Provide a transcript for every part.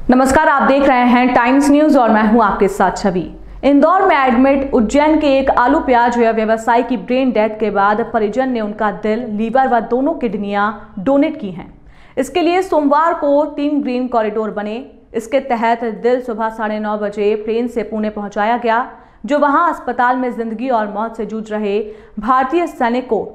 नमस्कार, आप देख रहे हैं टाइम्स न्यूज और मैं हूं आपके साथ छवि। इंदौर में एडमिट उज्जैन के एक आलू प्याज व्यवसायी की ब्रेन डेथ के बाद परिजन ने उनका दिल, लीवर व दोनों किडनियां डोनेट की हैं। इसके लिए सोमवार को 3 ग्रीन कॉरिडोर बने। इसके तहत दिल सुबह 9:30 बजे प्लेन से पुणे पहुंचाया गया, जो वहां अस्पताल में जिंदगी और मौत से जूझ रहे भारतीय सैनिक को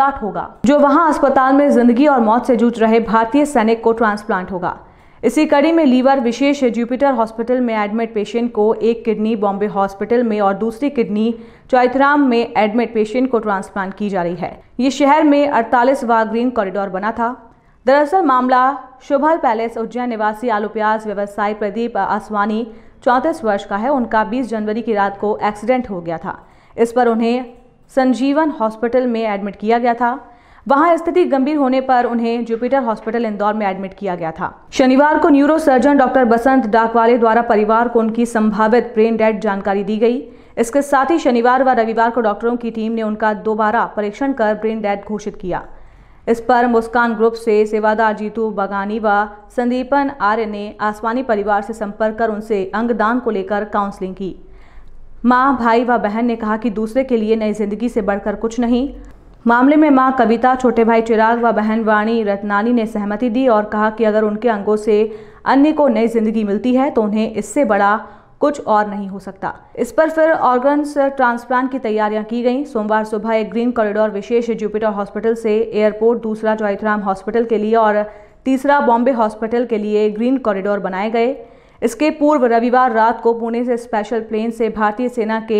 ट्रांसप्लांट होगा। इसी कड़ी में लीवर विशेष जुपिटर हॉस्पिटल में एडमिट पेशेंट को एक किडनी बॉम्बे हॉस्पिटल में और दूसरी किडनी चौइथराम में एडमिट पेशेंट को ट्रांसप्लांट की जा रही है। ये शहर में 48वां ग्रीन कॉरिडोर बना था। दरअसल मामला शुभल पैलेस उज्जैन निवासी आलू प्याज व्यवसायी प्रदीप आसवानी 34 वर्ष का है। उनका 20 जनवरी की रात को एक्सीडेंट हो गया था। इस पर उन्हें संजीवन हॉस्पिटल में एडमिट किया गया था। वहां स्थिति गंभीर होने पर उन्हें जुपिटर हॉस्पिटल इंदौर में एडमिट किया गया था। शनिवार को neuro surgeon doctor Basant Dakwale द्वारा परिवार को उनकी संभावित ब्रेन डेथ जानकारी दी गई। इसके साथ ही शनिवार व रविवार को डॉक्टरों की टीम ने उनका दोबारा परीक्षण कर ब्रेन डेथ घोषित किया। इस पर मुस्कान ग्रुप से सेवादार जीतू बगानी व संदीपन आर्य ने आसवानी परिवार से संपर्क कर उनसे अंगदान को लेकर काउंसलिंग की। मां, भाई व बहन ने कहा कि दूसरे के लिए नई जिंदगी से बढ़कर कुछ नहीं। मामले में मां कविता, छोटे भाई चिराग व बहन वाणी रत्नानी ने सहमति दी और कहा कि अगर उनके अंगों से अन्य को नई जिंदगी मिलती है तो उन्हें इससे बड़ा कुछ और नहीं हो सकता। इस पर फिर ऑर्गन्स ट्रांसप्लांट की तैयारियां की गईं। सोमवार सुबह एक ग्रीन कॉरिडोर विशेष जुपिटर हॉस्पिटल से एयरपोर्ट, दूसरा चौइथराम हॉस्पिटल के लिए और तीसरा बॉम्बे हॉस्पिटल के लिए ग्रीन कॉरिडोर बनाए गए। इसके पूर्व रविवार रात को पुणे से स्पेशल प्लेन से भारतीय सेना के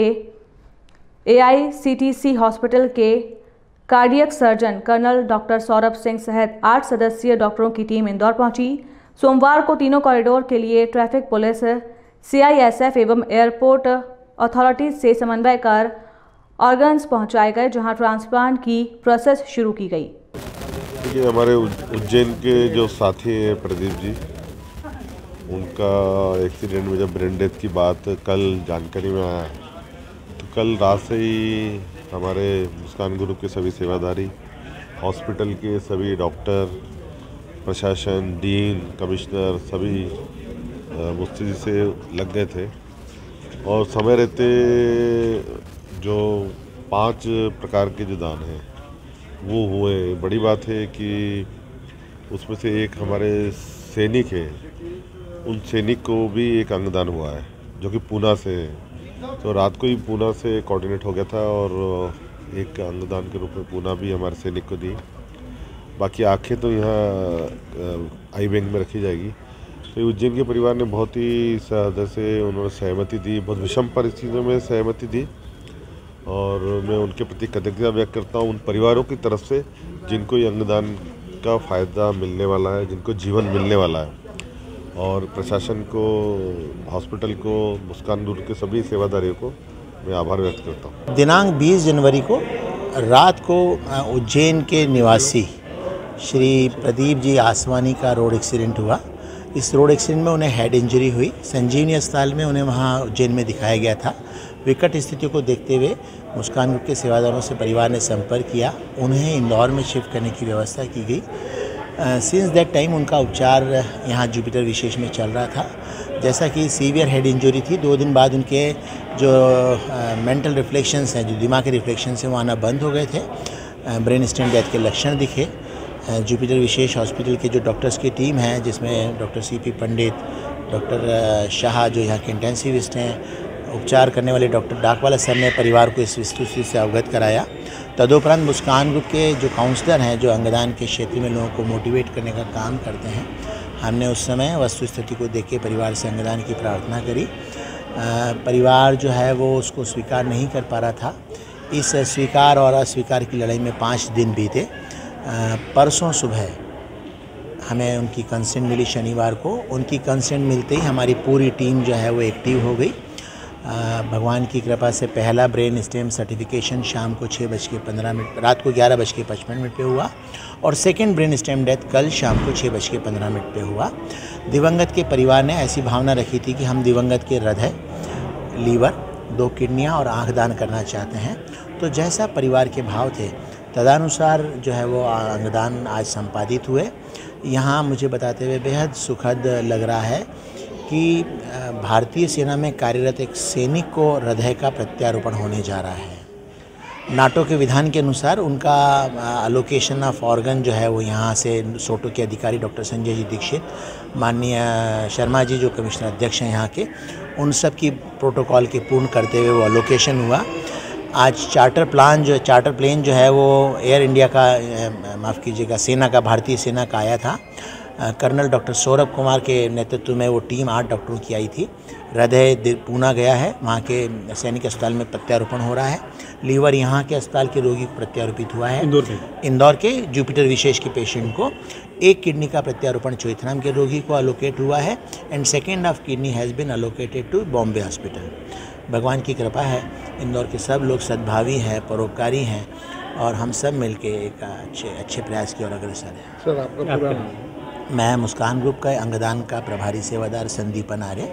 AICTC हॉस्पिटल के cardiac surgeon colonel doctor Saurabh Singh सहित 8 सदस्यीय डॉक्टरों की टीम इंदौर पहुंची। सोमवार को तीनों कॉरिडोर के लिए ट्रैफिक पुलिस, CISF एवं एयरपोर्ट अथॉरिटीज से समन्वय कर ऑर्गन्स पहुंचाए गए, जहां ट्रांसप्लांट की प्रोसेस शुरू की गई। देखिए, हमारे उज्जैन के जो साथी हैं प्रदीप जी, उनका एक्सीडेंट में जब ब्रेन डेथ की बात कल जानकारी में आया तो कल रात से ही हमारे मुस्कान ग्रुप के सभी सेवादारी, हॉस्पिटल के सभी डॉक्टर, प्रशासन, डीन, कमिश्नर सभी मुस्तैदी से लग गए थे और समय रहते जो 5 प्रकार के जो दान हैं वो हुए। बड़ी बात है कि उसमें से एक हमारे सैनिक है, उन सैनिक को भी एक अंगदान हुआ है जो कि पूना से है। तो रात को ही पूना से कोऑर्डिनेट हो गया था और एक अंगदान के रूप में पूना भी हमारे सैनिक को दी। बाकी आंखें तो यहाँ आई बैंक में रखी जाएगी। तो उज्जैन के परिवार ने बहुत ही सदस्य से उन्होंने सहमति दी, बहुत विषम परिस्थितियों में सहमति दी और मैं उनके प्रति कृतज्ञता व्यक्त करता हूँ उन परिवारों की तरफ से जिनको ये अंगदान का फ़ायदा मिलने वाला है, जिनको जीवन मिलने वाला है। और प्रशासन को, हॉस्पिटल को, मुस्कान ग्रुप के सभी सेवादारियों को मैं आभार व्यक्त करता हूँ। दिनांक 20 जनवरी को रात को उज्जैन के निवासी श्री प्रदीप जी आसवानी का रोड एक्सीडेंट हुआ। इस रोड एक्सीडेंट में उन्हें हेड इंजरी हुई। संजीवनी अस्पताल में उन्हें वहाँ उज्जैन में दिखाया गया था। विकट स्थितियों को देखते हुए मुस्कान ग्रुप के सेवादारों से परिवार ने संपर्क किया। उन्हें इंदौर में शिफ्ट करने की व्यवस्था की गई। सिंस दैट टाइम उनका उपचार यहाँ जुपिटर विशेष में चल रहा था। जैसा कि सीवियर हेड इंजरी थी, 2 दिन बाद उनके जो मेंटल रिफ्लेक्शंस हैं, जो दिमागी रिफ्लेक्शंस हैं, वो आना बंद हो गए थे। ब्रेन स्टेम डेथ के लक्षण दिखे। जुपिटर विशेष हॉस्पिटल के जो डॉक्टर्स की टीम है, जिसमें doctor CP Pandit, doctor Shah जो यहाँ के इंटेंसिविस्ट हैं, उपचार करने वाले डॉक्टर डाकवाला सर ने परिवार को इस स्थिति से अवगत कराया। तदुपरांत मुस्कान ग्रुप के जो काउंसलर हैं, जो अंगदान के क्षेत्र में लोगों को मोटिवेट करने का काम करते हैं, हमने उस समय वस्तु स्थिति को देख के परिवार से अंगदान की प्रार्थना करी। परिवार जो है वो उसको स्वीकार नहीं कर पा रहा था। इस स्वीकार और अस्वीकार की लड़ाई में 5 दिन बीते। परसों सुबह हमें उनकी कंसेंट मिली। शनिवार को उनकी कंसेंट मिलते ही हमारी पूरी टीम जो है वो एक्टिव हो गई। भगवान की कृपा से पहला ब्रेन स्टेम सर्टिफिकेशन शाम को 6:15 रात को 11:55 पे हुआ और सेकंड ब्रेन स्टेम डेथ कल शाम को 6:15 पे हुआ। दिवंगत के परिवार ने ऐसी भावना रखी थी कि हम दिवंगत के हृदय, लीवर, 2 किडनियाँ और आँख दान करना चाहते हैं। तो जैसा परिवार के भाव थे तदनुसार जो है वो अंगदान आज संपादित हुए। यहाँ मुझे बताते हुए बेहद सुखद लग रहा है कि भारतीय सेना में कार्यरत एक सैनिक को हृदय का प्रत्यारोपण होने जा रहा है। नाटो के विधान के अनुसार उनका अलोकेशन ऑफ ऑर्गन जो है वो यहाँ से सोटो के अधिकारी डॉक्टर संजय जी दीक्षित, माननीय शर्मा जी जो कमिश्नर अध्यक्ष हैं यहाँ के, उन सब की प्रोटोकॉल के पूर्ण करते हुए वो अलोकेशन हुआ। आज चार्टर प्लेन जो है वो एयर इंडिया का, माफ़ कीजिएगा, सेना का, भारतीय सेना का आया था। कर्नल डॉक्टर सौरभ कुमार के नेतृत्व में वो टीम 8 डॉक्टरों की आई थी। हृदय पूना गया है, वहाँ के सैनिक अस्पताल में प्रत्यारोपण हो रहा है। लीवर यहाँ के अस्पताल के रोगी को प्रत्यारोपित हुआ है, इंदौर के जुपिटर विशेष के पेशेंट को। एक किडनी का प्रत्यारोपण चोइथराम के रोगी को अलोकेट हुआ है and second of kidney has been allocated to Bombay hospital. भगवान की कृपा है, इंदौर के सब लोग सद्भावी हैं, परोपकारी हैं और हम सब मिलके एक अच्छे प्रयास की ओर अग्रसर हैं। सर आपका पूरा नाम? मैं मुस्कान ग्रुप का अंगदान का प्रभारी सेवादार संदीपन आर्य।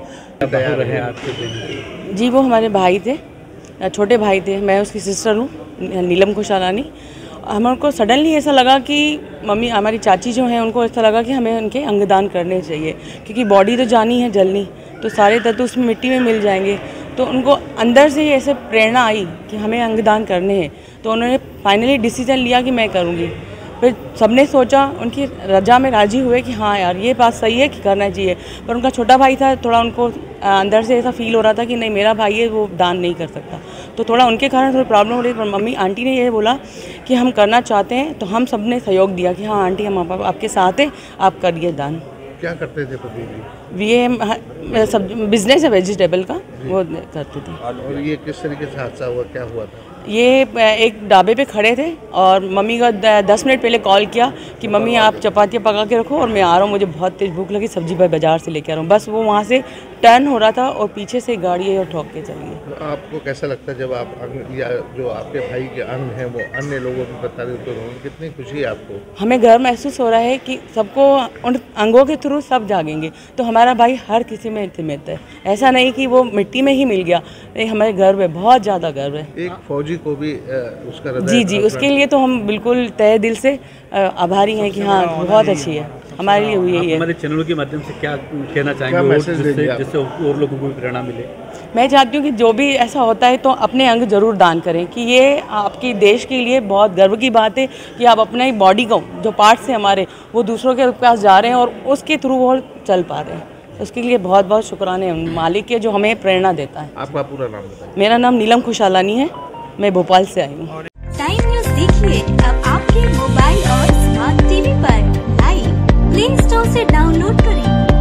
जी वो हमारे भाई थे, छोटे भाई थे, मैं उसकी सिस्टर हूँ नीलम खुशालानी। हमारे को सडनली ऐसा लगा कि मम्मी, हमारी चाची जो हैं, उनको ऐसा लगा कि हमें उनके अंगदान करने चाहिए, क्योंकि बॉडी तो जानी है जलनी, तो सारे तत्व उसमें मिट्टी में मिल जाएंगे। तो उनको अंदर से ऐसे प्रेरणा आई कि हमें अंगदान करने हैं, तो उन्होंने फाइनली डिसीजन लिया कि मैं करूँगी। फिर सबने सोचा, उनकी रजा में राजी हुए कि हाँ यार ये बात सही है कि करना चाहिए। पर उनका छोटा भाई था, थोड़ा उनको अंदर से ऐसा फील हो रहा था कि नहीं मेरा भाई है, वो दान नहीं कर सकता, तो थोड़ा उनके कारण थोड़ी प्रॉब्लम हो रही। पर मम्मी आंटी ने ये बोला कि हम करना चाहते हैं, तो हम सब ने सहयोग दिया कि हाँ आंटी हम आपके साथ हैं, आप करिए दान। क्या करते थे प्रदीप जी? ये सब बिजनेस है वेजिटेबल का, वो करते थे। और ये किस तरीके से हादसा हुआ, क्या हुआ था? ये एक ढाबे पे खड़े थे और मम्मी का 10 मिनट पहले कॉल किया कि मम्मी आप चपातियाँ पका के रखो और मैं आ रहा हूँ, मुझे बहुत तेज़ भूख लगी, सब्जी भाई बाज़ार से लेके आ रहा हूँ। बस वो वहाँ से टर्न हो रहा था और पीछे से गाड़ी है और ठोक के चली गई। तो आपको कैसा लगता है जब आप अंग या जो आपके भाई के अंग हैं वो अन्य लोगों को प्रताड़ित हो रहे हैं, कितनी खुशी है आपको? हमें गर्व महसूस हो रहा है कि सबको उन अंगों के थ्रू सब जागेंगे, तो हमारा भाई हर किसी में सीमित है, ऐसा नहीं कि वो मिट्टी में ही मिल गया। नहीं, हमें गर्व है, बहुत ज़्यादा गर्व है। एक फौजी को भी उसका जी उसके लिए तो हम बिल्कुल तहे दिल से आभारी हैं कि हाँ बहुत अच्छी है, हमारे लिए हुई है। हमारे चैनलों के माध्यम से क्या कहना चाहेंगे जिससे और लोगों को भी प्रेरणा मिले? मैं चाहती हूँ कि जो भी ऐसा होता है तो अपने अंग जरूर दान करें, कि ये आपकी देश के लिए बहुत गर्व की बात है कि आप अपने बॉडी को, जो पार्ट्स हैं हमारे, वो दूसरों के पास जा रहे हैं और उसके थ्रू वो चल पा रहे हैं। उसके लिए बहुत बहुत शुक्राने हैं मालिक के, जो हमें प्रेरणा देता है। आपका पूरा नाम बताइए? मेरा नाम नीलम खुशालानी है, मैं भोपाल से आई हूँ। टाइम न्यूज़ देखिए अब आपके मोबाइल और स्मार्ट टीवी पर लाइव प्ले स्टोर से डाउनलोड करें।